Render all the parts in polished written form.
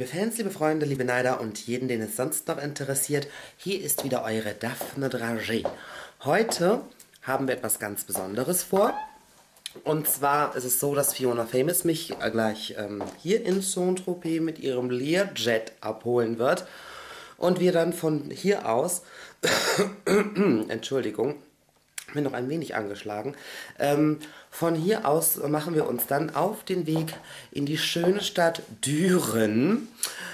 Fans, liebe Freunde, liebe Neider und jeden, den es sonst noch interessiert, hier ist wieder eure Daphne Dragé. Heute haben wir etwas ganz Besonderes vor. Und zwar ist es so, dass Fiona Famous mich gleich hier in Saint-Tropez mit ihrem Learjet abholen wird. Und wir dann von hier aus, Entschuldigung, bin noch ein wenig angeschlagen. Von hier aus machen wir uns dann auf den Weg in die schöne Stadt Düren.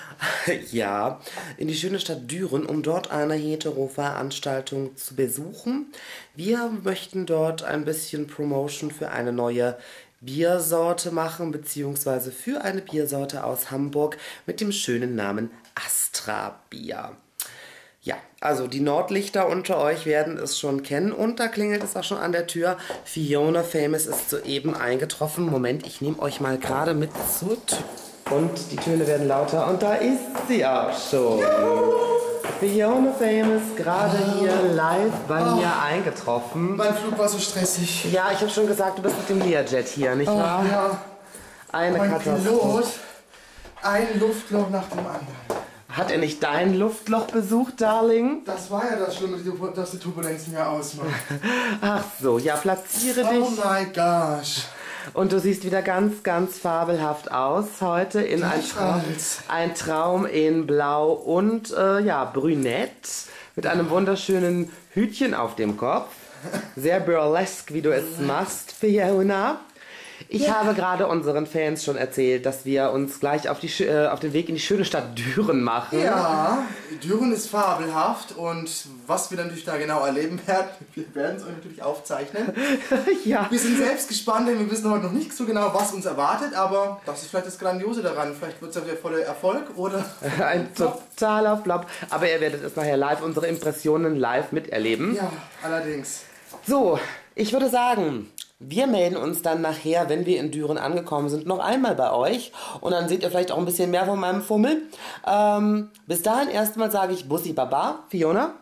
Ja, in die schöne Stadt Düren, um dort eine Hetero-Veranstaltung zu besuchen. Wir möchten dort ein bisschen Promotion für eine neue Biersorte machen, beziehungsweise für eine Biersorte aus Hamburg mit dem schönen Namen Astra Bier. Ja, also die Nordlichter unter euch werden es schon kennen und da klingelt es auch schon an der Tür. Fiona Famous ist soeben eingetroffen. Moment, ich nehme euch mal gerade mit zur Tür. Und die Töne werden lauter und da ist sie auch schon. Juhu! Fiona Famous, gerade hier live bei mir eingetroffen. Mein Flug war so stressig. Ja, ich habe schon gesagt, du bist mit dem Learjet hier, nicht wahr? Ja. Eine mein Katastrophe. Pilot, ein Luftloch nach dem anderen. Hat er nicht dein Luftloch besucht, Darling? Das war ja das Schlimme, dass die Turbulenzen ja ausmachen. Ach so, ja, platziere dich. Oh my gosh. Und du siehst wieder ganz, ganz fabelhaft aus heute in ein Traum in Blau und ja, brünett mit einem wunderschönen Hütchen auf dem Kopf. Sehr burlesque, wie du es machst, Fiona. Ich habe gerade unseren Fans schon erzählt, dass wir uns gleich auf den Weg in die schöne Stadt Düren machen. Ja, Düren ist fabelhaft und was wir natürlich da genau erleben werden, wir werden es euch natürlich aufzeichnen. Ja. Wir sind selbst gespannt, denn wir wissen heute noch nicht so genau, was uns erwartet, aber das ist vielleicht das Grandiose daran. Vielleicht wird es ja der volle Erfolg oder... Ein totaler Flop, aber ihr werdet es nachher live, unsere Impressionen live miterleben. Ja, allerdings. So, ich würde sagen... Wir melden uns dann nachher, wenn wir in Düren angekommen sind, noch einmal bei euch. Und dann seht ihr vielleicht auch ein bisschen mehr von meinem Fummel. Bis dahin erstmal sage ich Bussi Baba. Fiona?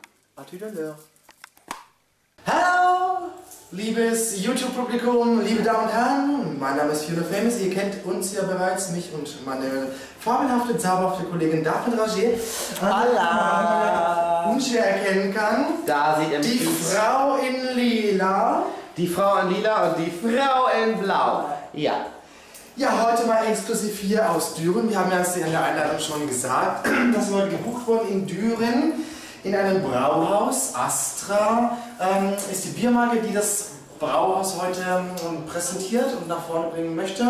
Hallo, liebes YouTube-Publikum, liebe Damen und Herren. Mein Name ist Fiona Famous. Ihr kennt uns ja bereits, mich und meine fabelhafte, zauberhafte Kollegin Daphne Dragé. Hola! Unschwer erkennen kann. Da seht ihr mich. Die Frau in Lila. Die Frau in Lila und die Frau in Blau. Ja. Ja, heute mal exklusiv hier aus Düren. Wir haben ja in der Einladung schon gesagt, dass wir heute gebucht wurden in Düren, in einem Brauhaus. Astra ist die Biermarke, die das Brauhaus heute präsentiert und nach vorne bringen möchte.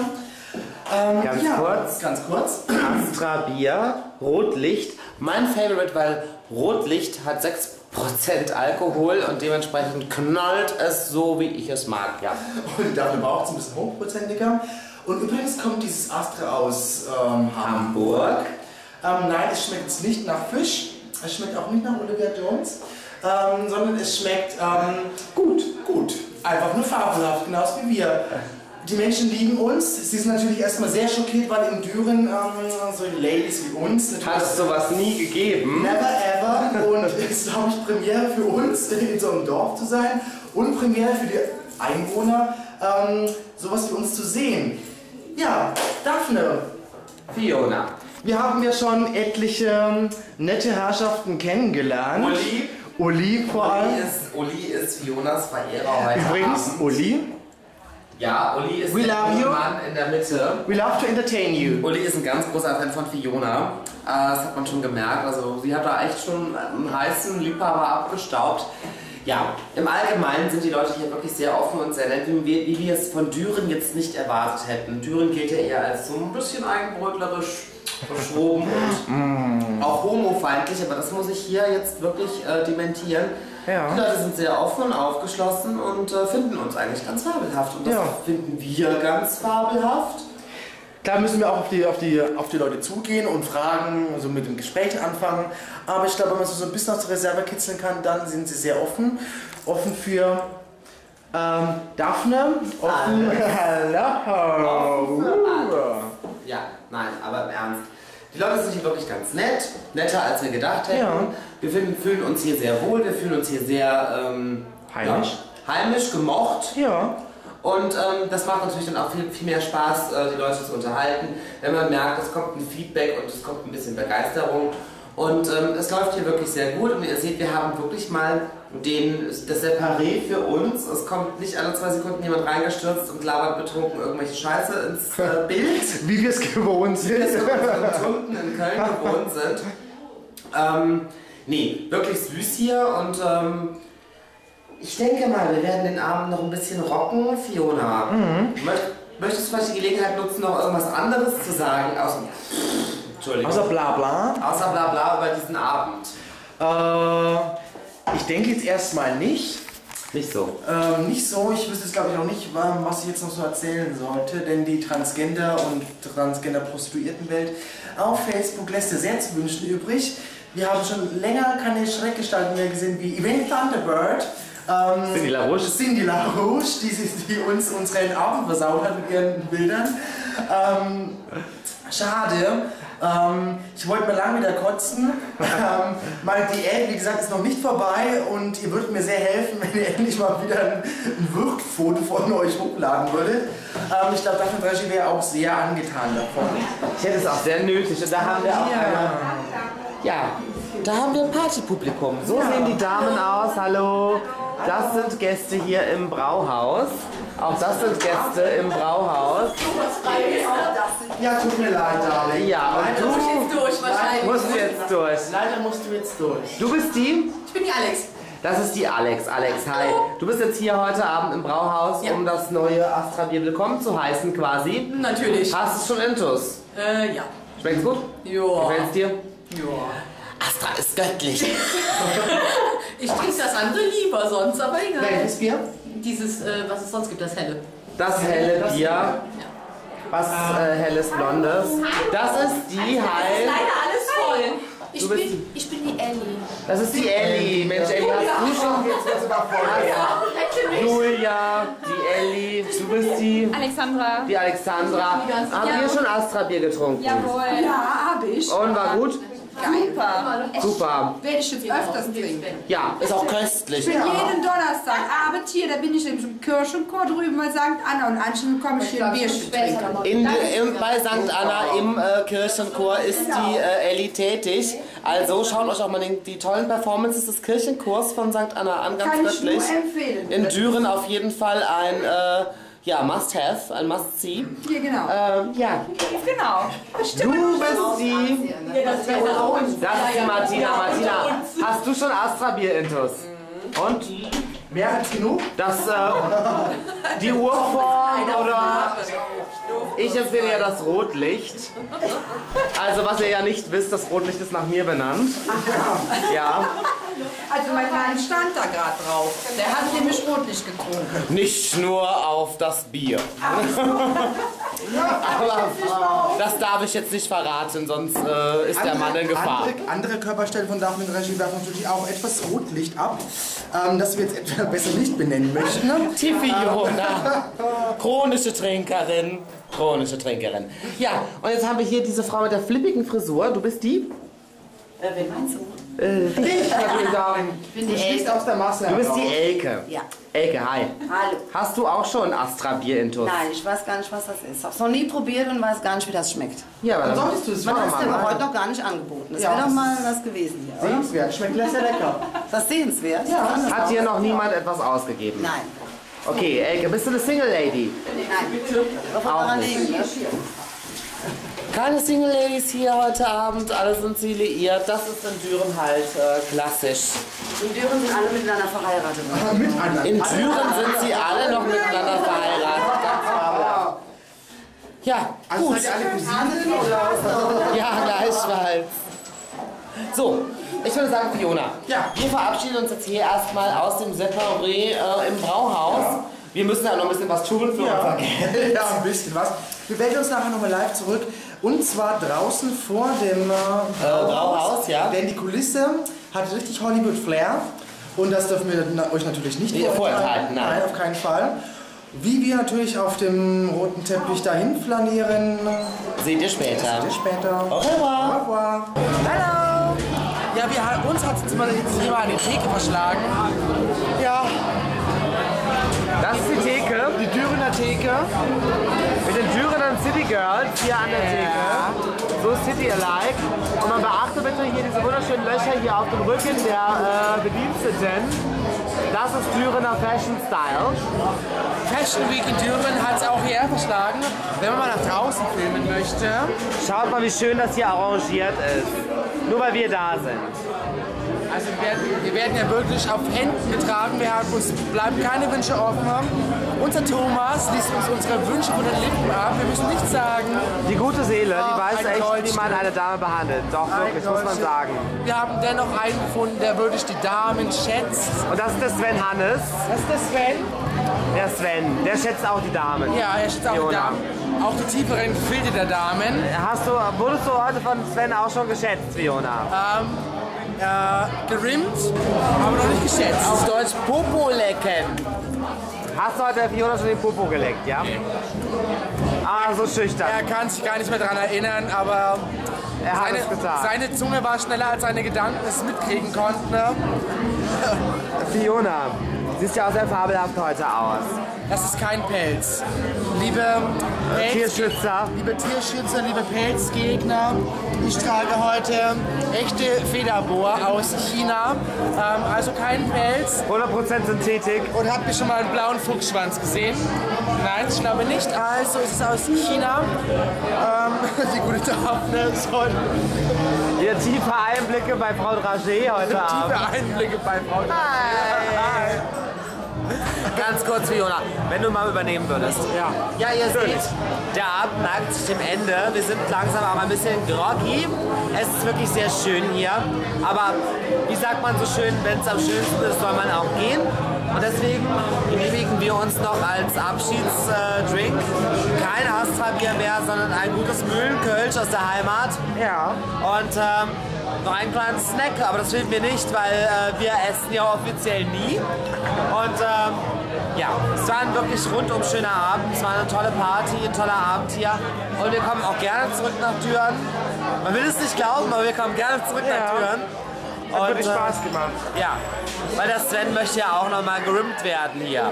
Ganz kurz. Astra Bier, Rotlicht. Mein Favorite, weil Rotlicht hat 6% Alkohol und dementsprechend knallt es so, wie ich es mag. Ja. Und dafür braucht es ein bisschen hochprozentiger. Und übrigens kommt dieses Astra aus Hamburg. Nein, es schmeckt jetzt nicht nach Fisch. Es schmeckt auch nicht nach Olivia Jones. Sondern es schmeckt gut. Einfach nur fabelhaft, genauso wie wir. Die Menschen lieben uns. Sie sind natürlich erstmal sehr schockiert, weil in Düren so Ladies wie uns... Hat es sowas nie gegeben? Never ever. Und es ist, glaube ich, Premiere für uns, in so einem Dorf zu sein. Und Premiere für die Einwohner, sowas wie uns zu sehen. Ja, Daphne. Fiona. Wir haben ja schon etliche nette Herrschaften kennengelernt. Uli vor allem. Uli ist Fionas Verehrer heute Übrigens, Abend. Uli. Ja, Uli ist We der love you. Mann in der Mitte. We love to entertain you. Uli ist ein ganz großer Fan von Fiona. Das hat man schon gemerkt. Also sie hat da echt schon einen heißen Liebhaber abgestaubt. Ja, im Allgemeinen sind die Leute hier wirklich sehr offen und sehr nett, wie wir es von Düren jetzt nicht erwartet hätten. Düren gilt ja eher als so ein bisschen eigenbrötlerisch, verschroben und auch homofeindlich, aber das muss ich hier jetzt wirklich dementieren. Ja. Die Leute sind sehr offen und aufgeschlossen und finden uns eigentlich ganz fabelhaft. Und das finden wir ganz fabelhaft. Klar müssen wir auch auf die Leute zugehen und fragen, also mit dem Gespräch anfangen. Aber ich glaube, wenn man so ein bisschen aus der Reserve kitzeln kann, dann sind sie sehr offen. Offen für Daphne. Offen. Hallo. Ja, nein, aber im Ernst. Die Leute sind hier wirklich ganz nett, netter als wir gedacht hätten. Ja. Wir fühlen uns hier sehr wohl, wir fühlen uns hier sehr heimisch. Ja, heimisch, gemocht. Ja. Und das macht natürlich dann auch viel mehr Spaß, die Leute zu unterhalten, wenn man merkt, es kommt ein Feedback und es kommt ein bisschen Begeisterung. Und es läuft hier wirklich sehr gut und ihr seht, wir haben wirklich mal das Separé für uns. Es kommt nicht alle 2 Sekunden jemand reingestürzt und labert betrunken irgendwelche Scheiße ins Bild. Wie wir es gewohnt sind. Wie wir es unten in Köln gewohnt sind. Nee, wirklich süß hier und ich denke mal, wir werden den Abend noch ein bisschen rocken. Fiona, möchtest du vielleicht die Gelegenheit nutzen, noch irgendwas anderes zu sagen? Außer Blabla? Außer Blabla über diesen Abend. Ich denke jetzt erstmal nicht. Nicht so. Nicht so. Ich wüsste jetzt glaube ich auch nicht, was ich jetzt noch so erzählen sollte, denn die Transgender- und Transgender-Prostituiertenwelt auf Facebook lässt sehr zu wünschen übrig. Wir haben schon länger keine Schreckgestalten mehr gesehen wie Event Thunderbird. Cindy LaRouche, die uns unseren Abend versaut hat mit ihren Bildern. Schade. Ich wollte mal lange wieder kotzen. Meine Diät, wie gesagt, ist noch nicht vorbei und ihr würdet mir sehr helfen, wenn ihr endlich mal wieder ein Wirkfoto von euch hochladen würdet. Ich glaube, Daphne Dreschi wäre auch sehr angetan davon. Ich hätte es auch sehr nötig und da haben wir auch da haben wir ein Partypublikum. So sehen die Damen aus. Hallo. Das sind Gäste hier im Brauhaus. Auch das sind Gäste im Brauhaus. Ja, tut mir leid, Darling. Ja, und du musst jetzt durch. Leider musst du jetzt durch. Du bist die? Ich bin die Alex. Das ist die Alex. Alex, hi. Du bist jetzt hier heute Abend im Brauhaus, um das neue Astra Bier willkommen zu heißen quasi. Natürlich. Hast du es schon intus? Ja. Schmeckt's gut? Ja. Gefällt's dir? Ja. Astra ist göttlich. Ich trinke das andere lieber sonst, aber egal. Welches Bier? Dieses, was es sonst gibt, das helle. Das helle Bier. Was helles Blondes. Das ist die halt. Leider alles voll. Ich bin die Ellie. Das ist die Ellie. Mensch, Ellie, hast du schon? Jetzt wird sogar voll. Julia, die Ellie, du bist die. Alexandra. Die Alexandra. Haben wir schon Astra-Bier getrunken? Jawohl. Ja, hab ich. Und war gut? Super. Super. Werde ich jetzt öfters trinken. Ja, ist auch köstlich. Ich bin jeden Donnerstagabend hier, da bin ich im Kirchenchor drüben bei St. Anna und anschließend komme ich hier ein Bierchen trinken. Bei St. Anna im Kirchenchor ist die Ellie tätig. Also schaut euch auch mal die tollen Performances des Kirchenchors von St. Anna an, ganz Kann ich nur göttlich. empfehlen. In Düren auf jeden Fall ein Must-Have, ein Must-See. Hier, genau. Ja. Genau. Du bist die. Das ist die Martina. Martina, hast du schon Astra-Bier intus? Und? Mehr als genug? Das, die Urform oder? Ich empfehle ja das Rotlicht. Also was ihr ja nicht wisst, das Rotlicht ist nach mir benannt. Ja. Also mein Mann stand da gerade drauf. Der hat nämlich Rotlicht getrunken. Nicht nur auf das Bier. Aber das darf ich jetzt nicht verraten, sonst ist der Mann in Gefahr. Andere Körperstellen von Daphne Dreschi werfen natürlich auch etwas Rotlicht ab, das wir jetzt etwas besser nicht benennen möchten. Fiona, chronische Trinkerin. Chronische Trinkerin. Ja, und jetzt haben wir hier diese Frau mit der flippigen Frisur. Du bist die? Wen meinst du? Ich natürlich sagen. Ich bin die Elke. Aus der Masse Du bist heraus. die Elke. Ja. Elke, hi. Hallo. Hast du auch schon Astra-Bier intus? Nein, ich weiß gar nicht, was das ist. Hab's noch nie probiert und weiß gar nicht, wie das schmeckt. Ja, aber Dann dann solltest du es Man hat es mal mir machen. heute noch gar nicht angeboten. Das Ja, wäre doch das mal was gewesen hier, oder? Sehenswert, schmeckt sehr lecker. Ist das sehenswert? Ja. hat dir noch niemand etwas ausgegeben? Nein. Okay, Elke, bist du eine Single-Lady? Nein. Wovon Auch daran nicht. liegen, ne? Keine Single-Ladies hier heute Abend, alle sind sie liiert. Das ist in Düren halt klassisch. In Düren sind alle miteinander verheiratet. Miteinander. In Düren sind sie alle noch miteinander verheiratet. Ganz klar. Ja, Also gut. seid ihr alle Cousinen oder? Ja, gleichfalls. So, ich würde sagen, Fiona, Ja. wir verabschieden uns jetzt hier erstmal aus dem Separé im Brauhaus. Wir müssen ja noch ein bisschen was tun für unser Geld. Ja, ein bisschen was. Wir melden uns nachher nochmal live zurück. Und zwar draußen vor dem Brauhaus, ja. Denn die Kulisse hat richtig Hollywood-Flair. Und das dürfen wir euch natürlich nicht vorenthalten. Nein. Nein, auf keinen Fall. Wie wir natürlich auf dem roten Teppich dahin flanieren, Seht ihr später. seht ihr später. Au revoir. Au revoir. Hallo! Ja, uns hat jetzt jemand an die Theke verschlagen. Ja. Das ist die Theke. Die Dürener Theke. Mit den Dürener City Girls hier an der Theke. So City-alike. Und man beachte bitte hier diese wunderschönen Löcher hier auf dem Rücken der Bediensteten. Das ist Dürener Fashion Style. Fashion Week in Düren hat es auch hierher verschlagen. Wenn man mal nach draußen filmen möchte. Schaut mal, wie schön das hier arrangiert ist. Nur weil wir da sind. Also wir werden ja wirklich auf Händen getragen, uns bleiben keine Wünsche offen. Unser Thomas liest uns unsere Wünsche von den Lippen ab, wir müssen nichts sagen. Die gute Seele, die weiß ein echt, Deutsche. wie man eine Dame behandelt. Doch, wirklich, muss man sagen. Wir haben dennoch einen gefunden, der wirklich die Damen schätzt. Und das ist der Sven Hannes. Das ist der Sven. Der Sven, der schätzt auch die Damen. Ja, er schätzt auch die Damen. Auch die tieferen Gefilde der Damen. Wurdest du heute von Sven auch schon geschätzt, Fiona? Gerimmt, aber noch nicht geschätzt. Auf Deutsch Popo lecken. Hast du heute der Fiona schon den Popo geleckt, ja? Nee. Ah, so schüchtern. Er kann sich gar nicht mehr daran erinnern, aber er hat es getan. Seine Zunge war schneller als seine Gedanken es mitkriegen konnten. Fiona, siehst ja auch sehr fabelhaft heute aus. Das ist kein Pelz. Liebe Tierschützer, liebe Pelzgegner, ich trage heute echte Federboa aus China, also kein Pelz. 100% Synthetik. Und habt ihr schon mal einen blauen Fuchsschwanz gesehen? Nein, ich glaube nicht. Also ist es aus China. Die gute Daphne ist heute. Hier tiefe Einblicke bei Frau Dragé heute Abend. Tiefe Einblicke bei Frau Dragé. Hi. Ganz kurz, Fiona, wenn du mal übernehmen würdest. Ja, ihr seht, der Abend neigt sich dem Ende. Wir sind langsam auch ein bisschen groggy. Es ist wirklich sehr schön hier. Aber wie sagt man so schön, wenn es am schönsten ist, soll man auch gehen. Und deswegen genehmigen wir uns noch als Abschiedsdrink kein Astra-Bier mehr, sondern ein gutes Mühlenkölsch aus der Heimat. Ja. Und noch ein kleines Snack, aber das filmen wir nicht, weil wir essen ja offiziell nie. Und ja, es war ein wirklich rundum schöner Abend. Es war eine tolle Party, ein toller Abend hier. Und wir kommen auch gerne zurück nach Düren. Man will es nicht glauben, aber wir kommen gerne zurück nach Düren. Hat wirklich Spaß gemacht. Ja, weil der Sven möchte ja auch noch mal gerimmt werden hier.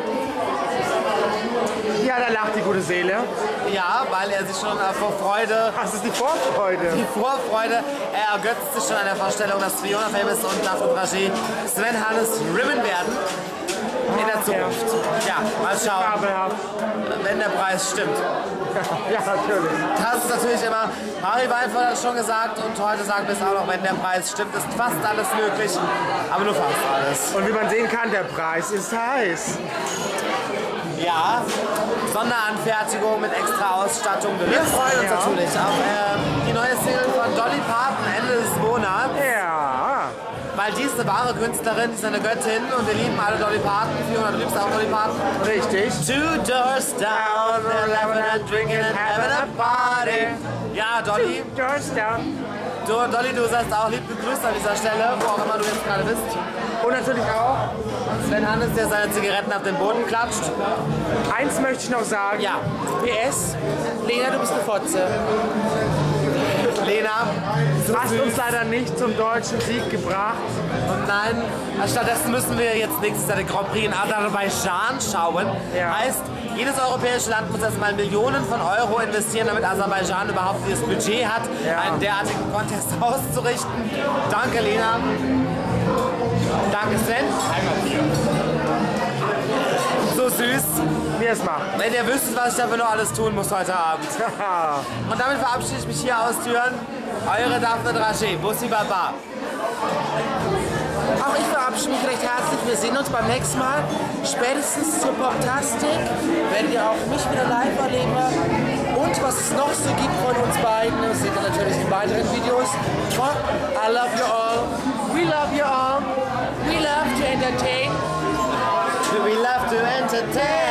Ja, da lacht die gute Seele. Ja, weil er sich schon vor Freude... Das ist die Vorfreude. Die Vorfreude. Er ergötzt sich schon an der Vorstellung, dass Fiona Famous und Daphne Dragé Sven Hannes rimmen werden. In der Zukunft. Ja, mal schauen, wenn der Preis stimmt. Ja, natürlich. Das ist natürlich immer, Harry Weinfurt hat es schon gesagt und heute sagen wir es auch noch, wenn der Preis stimmt, ist fast alles möglich, aber nur fast alles. Und wie man sehen kann, der Preis ist heiß. Ja, Sonderanfertigung mit extra Ausstattung. Wir freuen uns natürlich auf die neue Single von Dolly Parton Ende des Monats. Ja. Weil die ist eine wahre Künstlerin, die ist eine Göttin und wir lieben alle Dolly Parton. Fiona, du liebst auch Dolly Parton. Richtig. 2 doors down, they're laughing and drinking and having a party. Ja, Dolly. 2 doors down. Dolly, du seist auch lieb gegrüßt an dieser Stelle, wo auch immer du jetzt gerade bist. Und natürlich auch Sven Hannes, der seine Zigaretten auf den Boden klatscht. eins möchte ich noch sagen. Ja. PS, Lena, du bist eine Fotze. Lena, Du hast uns leider nicht zum deutschen Sieg gebracht. und nein, stattdessen müssen wir jetzt nächstes Jahr den Grand Prix in Aserbaidschan schauen. Ja. Heißt, jedes europäische Land muss erstmal Millionen von Euro investieren, damit Aserbaidschan überhaupt dieses Budget hat, einen derartigen Contest auszurichten. Danke, Lena. Danke, Sven. So süß. Mir es macht. Wenn ihr wüsstet, was ich dafür noch alles tun muss heute Abend. Und damit verabschiede ich mich hier aus Düren. Eure Daphne Dragé. Bussi Baba. Auch ich verabschiede mich recht herzlich. Wir sehen uns beim nächsten Mal. Spätestens zur Poptastic werdet ihr auch mich wieder live erleben. Und was es noch so gibt von uns beiden, das seht ihr natürlich in weiteren Videos. I love you all. We love you all. We love to entertain. We love to entertain.